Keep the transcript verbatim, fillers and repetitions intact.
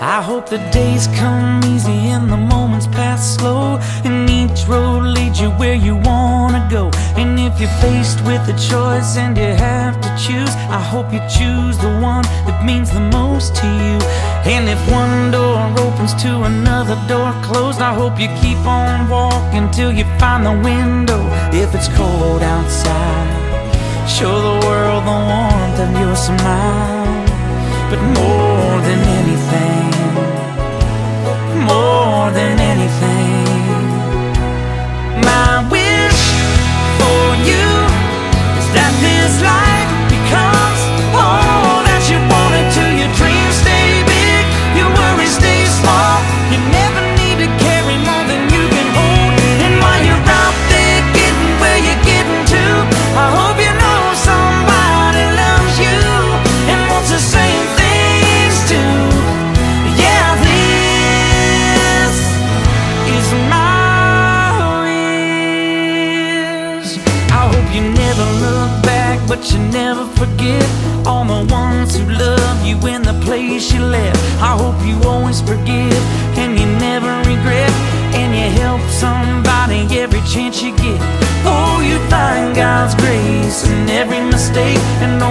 I hope the days come easy and the moments pass slow, and each road leads you where you wanna go. And if you're faced with a choice and you have to choose, I hope you choose the one that means the most to you. And if one door opens to another door closed, I hope you keep on walking till you find the window. If it's cold outside, show the world the warmth of your smile. But more than anything, more than anything, my wish for you is that this life becomes all that you want it to. Your dreams stay big, your worries stay small. You never need to carry more than you can hold. And while you're out there getting where you're getting to, I hope you know somebody loves you and wants the same things too. Yeah, this is my wish. I hope you never look back, but you never forget all the ones who love you in the place you left. I hope you always forgive and you never regret, and you help somebody every chance you get. Oh, you find God's grace in every mistake, and